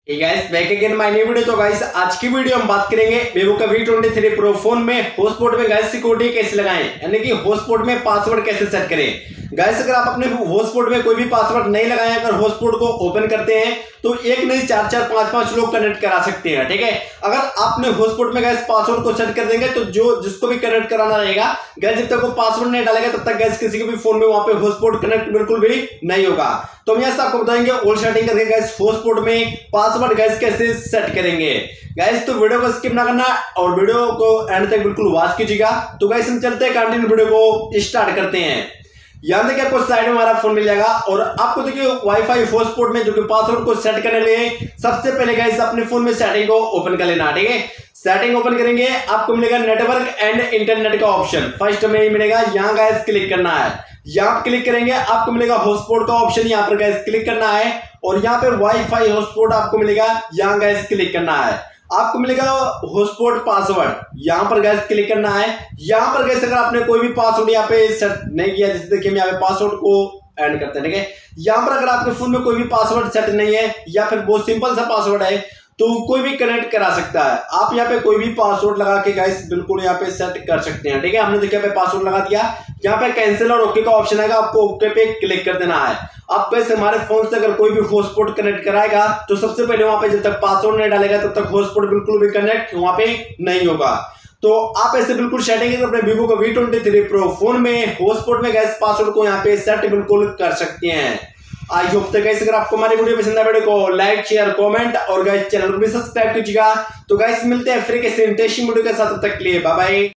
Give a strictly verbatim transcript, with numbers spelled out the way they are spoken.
Hey guys, back again my new video। तो guys आज की वीडियो हम बात करेंगे Vivo का V twenty three Pro phone में हॉटस्पॉट में गाइस सिक्योरिटी कैसे लगाएं, यानी कि हॉटस्पॉट में पासवर्ड कैसे सेट करें। गाइस अगर आप अपने हॉटस्पॉट में कोई भी पासवर्ड नहीं लगाए, अगर हॉटस्पॉट को ओपन करते हैं तो एक नहीं चार चार पांच पांच लोग कनेक्ट करा सकते हैं, ठीक है। अगर आपने हॉटस्पॉट में गाइस पासवर्ड को सेट कर देंगे तो जो जिसको भी कनेक्ट कराना रहेगा गाइस, जब तक वो पासवर्ड नहीं डालेगा तब तक गाइस किसी के भी फोन में वहां पे हॉटस्पॉट कनेक्ट बिल्कुल भी नहीं होगा। तो हम यहां आपको बताएंगे ऑल सेटिंग करके गाइस हॉटस्पॉट में पासवर्ड गाइस कैसे सेट करेंगे। गाइस तो वीडियो को स्किप ना करना और वीडियो को एंड तक बिल्कुल वॉच कीजिएगा। तो गाइस हम चलते हैं कंटिन्यू वीडियो को स्टार्ट करते हैं। यहां देखिए आपको साइड में हमारा फोन मिल जाएगा और आपको देखिए वाईफाई हॉटस्पॉट में जो कि पासवर्ड को सेट करने के लिए सबसे पहले गाइस अपने फोन में सेटिंग को ओपन कर लेना, ठीक है। सेटिंग ओपन करेंगे आपको मिलेगा नेटवर्क एंड इंटरनेट का ऑप्शन, फर्स्ट में ही मिलेगा, यहाँ गाइस क्लिक करना है। यहाँ क्लिक करेंगे आपको मिलेगा हॉटस्पॉट का ऑप्शन, यहाँ पर गाइस क्लिक करना है और यहाँ पे वाईफाई हॉटस्पॉट आपको मिलेगा, यहाँ गाइस क्लिक करना है। आपको मिलेगा हॉटस्पॉट पासवर्ड, यहाँ पर गैस क्लिक करना है। यहाँ पर गैस अगर आपने कोई भी पासवर्ड यहाँ पे सेट नहीं किया, जैसे देखिए हम यहाँ पे पासवर्ड को ऐड करते हैं, ठीक है। यहाँ पर अगर आपके फोन में कोई भी पासवर्ड सेट नहीं है या फिर बहुत सिंपल सा पासवर्ड है तो कोई भी कनेक्ट करा सकता है। आप यहाँ पे कोई भी पासवर्ड लगा के गाइस बिल्कुल यहाँ पे सेट कर सकते हैं, ठीक है। हमने देखिए यहाँ पे पासवर्ड लगा दिया, यहाँ पे कैंसिल और ओके का ऑप्शन आएगा, आपको ओके पे क्लिक कर देना है। आप वैसे हमारे फोन से अगर कोई भी हॉटस्पॉट कनेक्ट कराएगा तो सबसे पहले वहां पे जब तक पासवर्ड नहीं डालेगा तब तक हॉटस्पॉट बिल्कुल भी कनेक्ट वहां पे नहीं होगा। तो आप ऐसे बिल्कुल सेटिंग अपने Vivo का V twenty three Pro phone में हॉटस्पॉट में गैस पासवर्ड को यहाँ पे सेट बिल्कुल कर सकते हैं। आई होप तक गाइस अगर आपको हमारी वीडियो पसंद आए वीडियो को लाइक शेयर कमेंट और गाइस चैनल को भी सब्सक्राइब कीजिएगा। तो गाइस मिलते हैं फिर किसी इंटरेस्टिंग वीडियो के साथ, तब तक के लिए बाय बाय।